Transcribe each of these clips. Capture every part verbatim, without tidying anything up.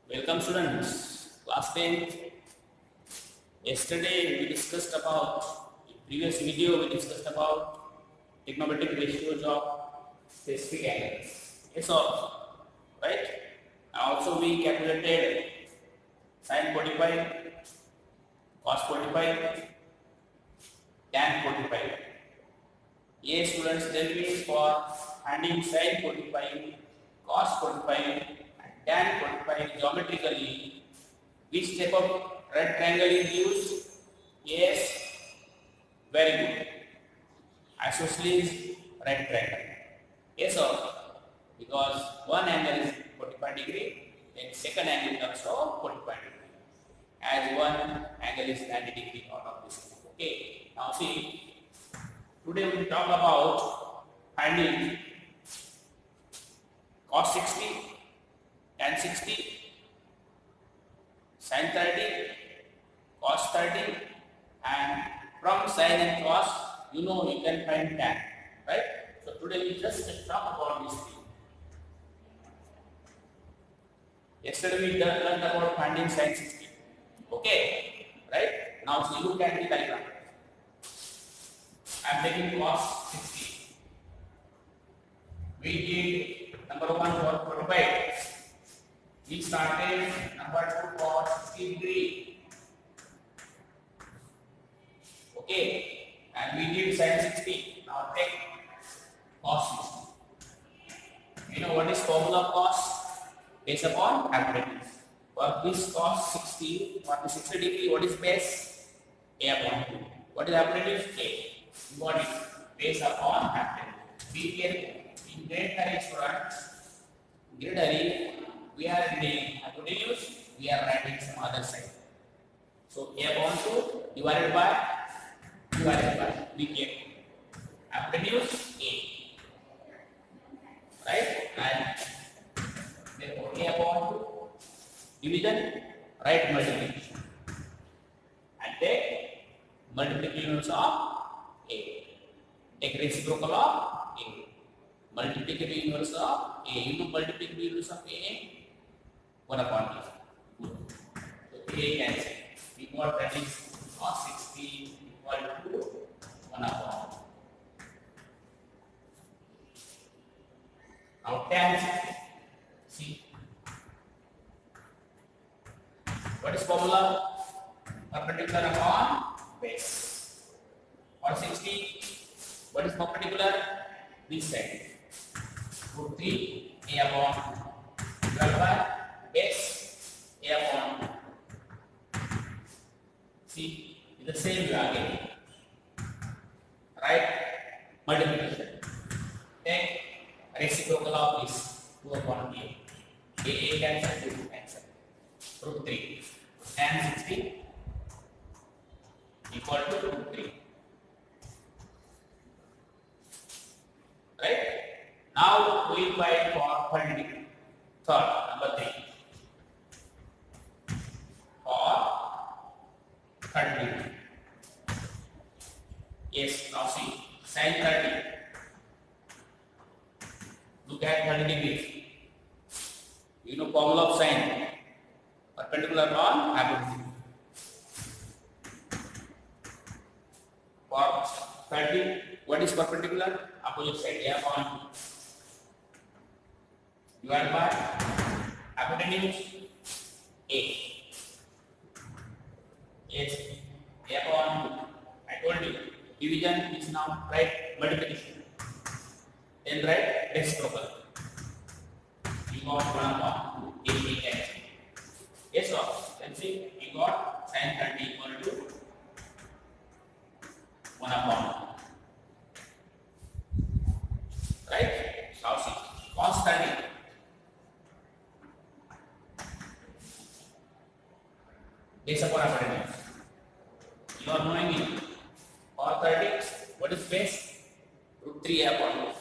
Welcome students. Class ten. Yesterday we discussed about, in previous video we discussed about trigonometric ratios of specific angles. Yes or right? Also we calculated sin forty-five, cos forty-five, tan forty-five. Yes students, tell me for finding sin forty-five, cos forty-five and tan forty-five geometrically, which type of right triangle is used? Yes, very good. Isosceles right triangle. Yes or no? Because one angle is forty-five degree and second angle is also forty-five degree. As one angle is ninety degree out of this. Okay. Now see, today we will talk about finding cos sixty, tan sixty, sin thirty, cos thirty, and from sin and cos, you know you can find tan, right? So today we just talk about this thing. Yesterday we learned about finding sin sixty. Okay, right? Now so look at the diagram. I am taking cos sixty. We did number one for forty-five. We started number two for sixty degree. Okay, and we did sin sixty. Now take cos sixty. You know what is formula of cos? Based upon hypotenuse. For this cos sixty, for the sixty degree, what is base? A upon two. What is hypotenuse? A. What is based upon hypotenuse? Be careful. In grade hurry students, grade hurry, we are reading hypotenuse, we are writing some other side. So A upon two divided by divided by. Be careful. Hypotenuse A. Right? And therefore A upon two division, right multiplication. And take multiplication of A. Take reciprocal of A. Multiplicative inverse of A. You know multiplicative inverse of A? one upon B. So A cancel. We got that is cos sixty equal to one upon. Now tan sixty. See. What is formula? Perpendicular upon base. For sixty, what is perpendicular? This side. Put three A upon twelve by base A upon. See, it's the same way again. Right? Multiplication. Take reciprocal of this two upon A. A A cancel, two cancel. Root three. Tan sixty equal to root three. Right? Now we find for thirty degree. Third, number three. For thirty degree. Yes, now see. Sin thirty. Look at thirty degrees. You know formula of sin. Perpendicular on hypotenuse. For thirty, what is perpendicular? Opposite side, A upon divided by hypotenuse A. Yes, A upon, I told you, division is now right multiplication. Then right reciprocal. You got one upon A A cancel. Yes, sir. Then see, you got sin thirty equal to one upon. Right? Now see, cos thirty. Based upon hypotenuse. You are knowing it. Cos thirty, what is base? Root three upon.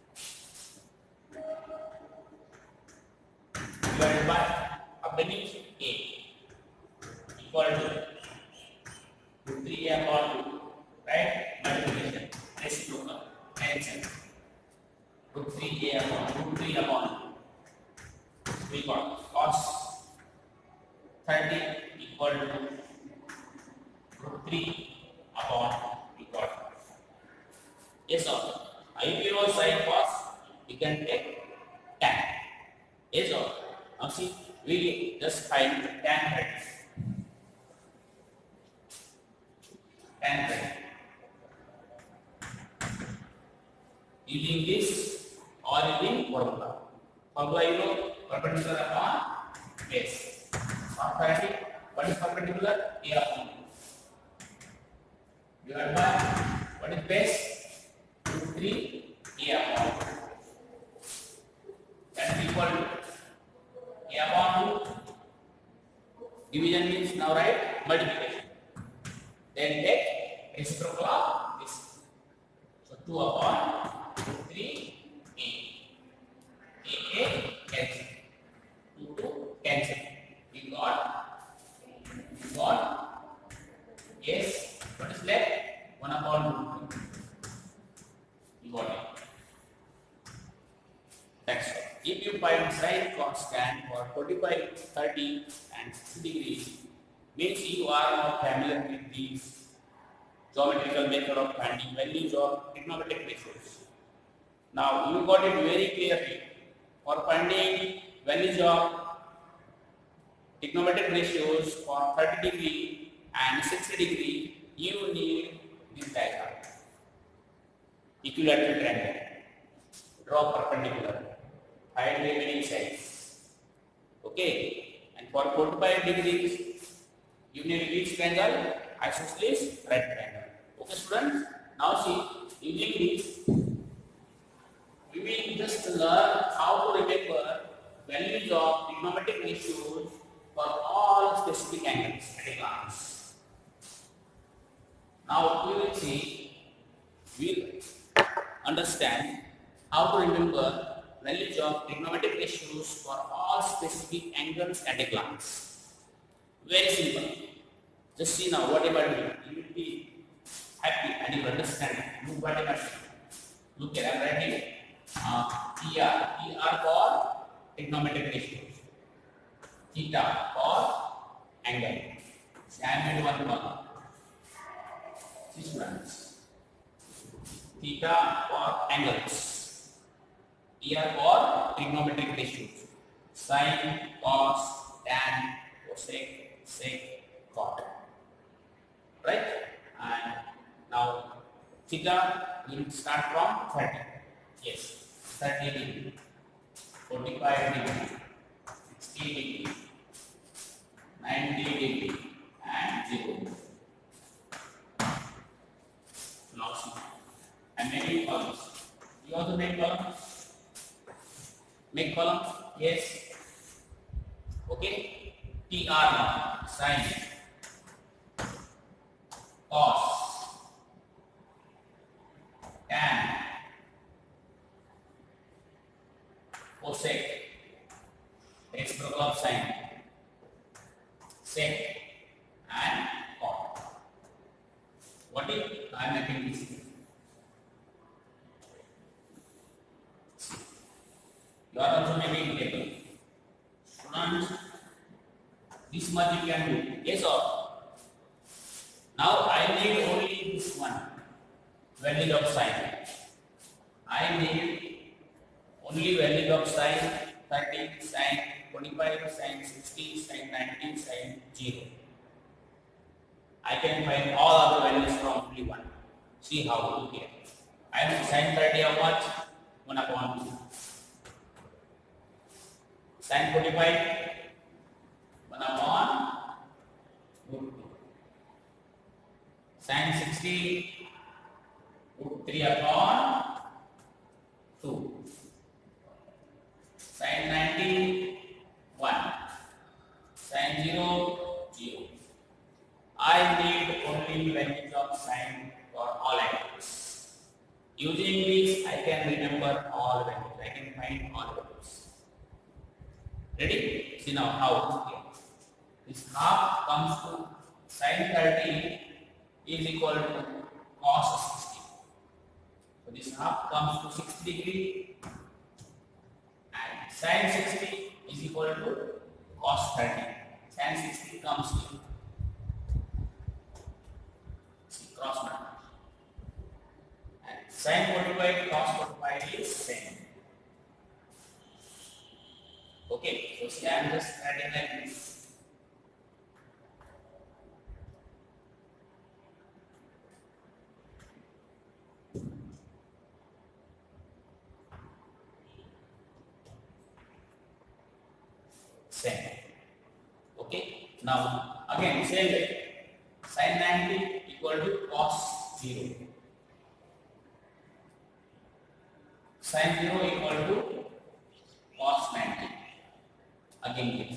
Divided by hypotenuse A equal to root three upon two. Right? Multiplication. Reciprocal. Cancel. Root three A upon root three upon we got cos Yes or no? If you know sin cos, you can take tan. Yes or no? Now see, we just find tan thirty. Tan thirty. Using this or using formula. Formula you know, perpendicular upon base. For thirty, what is perpendicular? A upon B. Divided by what is base? Root three A upon B. That is equal to A upon two. Division means now right multiplication. Then take reciprocal of this. So two upon three A. A A cancel. two two cancel. We got we got yes. What is left? one upon root three. We got it. That's all. If you find sin cos tan for forty-five, thirty and sixty degrees, means you are not familiar with these geometrical method of finding values of trigonometric ratios. Now you got it very clearly. For finding values of trigonometric ratios for thirty degree and sixty degree, you need this diagram. Equilateral triangle. Draw perpendicular. Find remaining sides. Okay. And for forty-five degrees, you need which triangle? Isosceles right triangle. Okay, students. Now see, using this, we will just learn how to remember values of trigonometric ratios for all specific angles at a glance. Now we will see, we will understand how to remember values of trigonometric ratios for all specific angles at a glance. Very simple. Just see now what am I doing. You will be happy and you will understand. Look what am I doing. Look here, I am writing uh, T R. T R for trigonometric ratios. Theta for angle. See, I made one column. See students. Theta for angles. T R for trigonometric ratios. Sin, cos, tan, cosec, sec, cot. Right? And now theta will start from thirty. Yes, thirty degree, forty-five degree, sixty degree, ninety degree, and zero. Now see, I'm making columns. You also make columns? Make columns? Yes. Okay. T R now, sin, cos, tan, cosec, reciprocal of sin, sec, and cot. What if I am making this? You are also making table. Students, this much you can do. Yes or? Now I need only this one. Value of sin. I need only value of sin thirty, sin twenty-five, sin sixty, sin ninety, sin zero. I can find all other values from only one. See how to do here. I am sin thirty how much? one upon two. Sin forty-five, one upon root two. Sin sixty, root three upon two. Sin ninety, one. Sin zero, zero. I need only values of sin for all angles. Using this, I can remember all values. I can find all values. Ready? See now how. This half comes to sin thirty is equal to cos sixty. So this half comes to sixty degree and sin sixty is equal to cos thirty. Sin sixty comes to see cross multiply and Sin forty-five, cos forty-five is same. Okay, so see, I am just adding like this. Same. Okay, now again same way. Sin ninety equal to cos zero. Sin zero equal to cos ninety. Again this.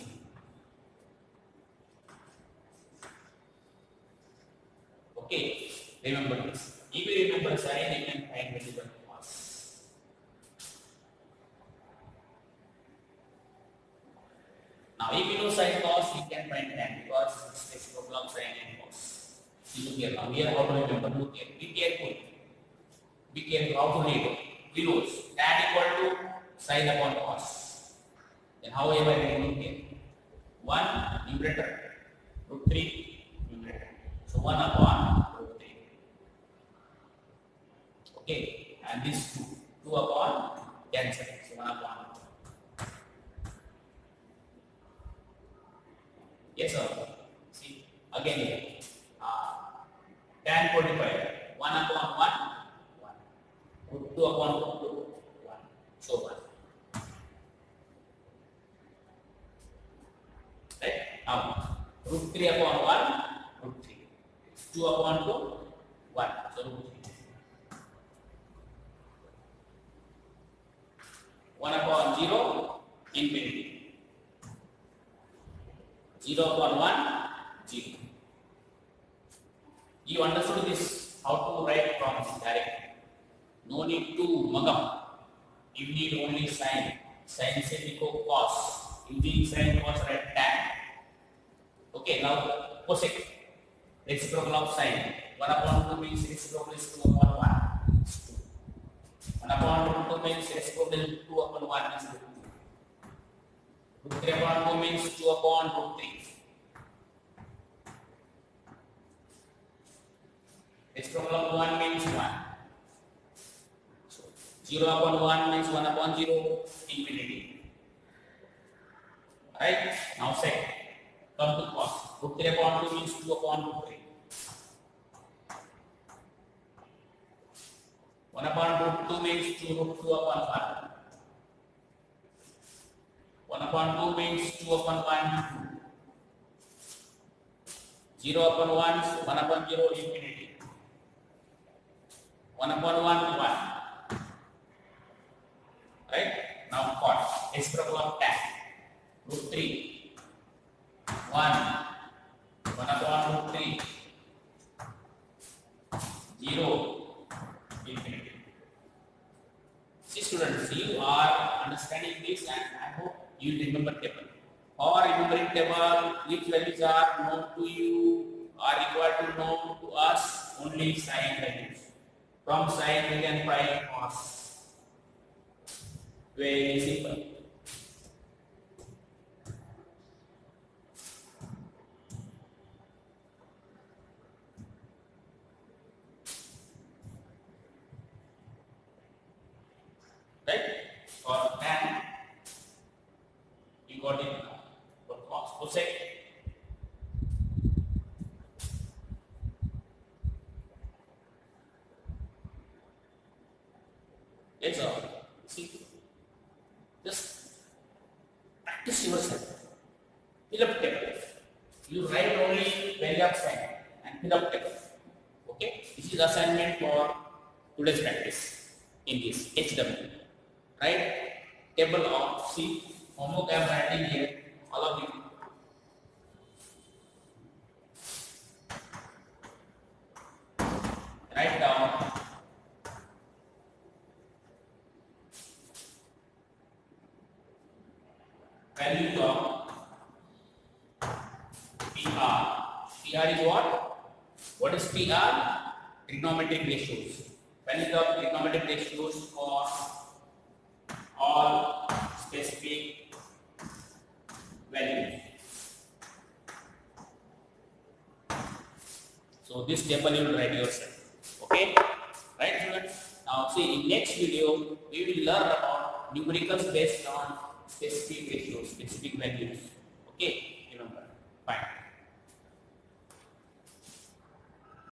Okay, remember this. If you remember sin, you can find value of cos. Now, if you know sin cos, you can find tan because it's a problem sin and cos. See, look here now. Here, how to remember? Look here. Be careful. Be careful how to read it. We know tan equal to sin upon cos. Then how am I going to look here? one numerator, root three numerator. So one upon root three. Okay, and this two. two upon cancel. So one upon. Yes, sir. See, again here. Uh, tan forty-five. one upon one, one. two upon two, one. So one. Right? Now, root three upon one, root three. two upon two, one. So root three. one upon zero, infinity. zero upon one, zero. You understood this, how to write from direct. No need to mug up. You need only sin. Sin se equal cos. Using sin, cos, write tan. Okay, now cosec. Reciprocal of sin. one upon two means reciprocal is two upon one. one upon two means reciprocal is two upon one is two. root three upon two means two upon root three. Reciprocal of one means one. So, zero upon one means one upon zero, infinity. Right? Now second, come to cos. root three upon two means two upon root three. one upon root two means two root two upon one. one upon two means two upon one, two. zero upon one, one upon zero, infinity. one upon one, one. Right? Now cot. Reciprocal of tan. root three. one. one upon root three. zero. Infinity. See students, you are understanding this and I hope you remember table. Or remembering table, which values are known to you, are required to know to us, only sin values. From sin we can find cos. Very simple. Right? For tan, you got it. For cos, cosec. Yes, sir. See, just practice yourself. Fill up table. You write only value of sin and fill up table. Okay? This is assignment for today's practice in this H W. Right? Table of see homework I am writing here. All of you. Write down value of P R. P R is what? What is P R? Trigonometric ratios. Value of trigonometric ratios for all specific values. So this table you will write yourself. Okay? Right, students? Now Now see, in next video we will learn about numericals based on specific ratios, specific values. Okay, remember. Fine.